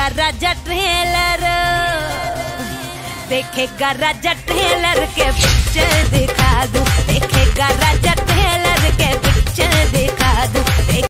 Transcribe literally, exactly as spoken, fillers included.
राजा trailer, देखेगा राजा trailer के picture दिखा दूं, देखेगा राजा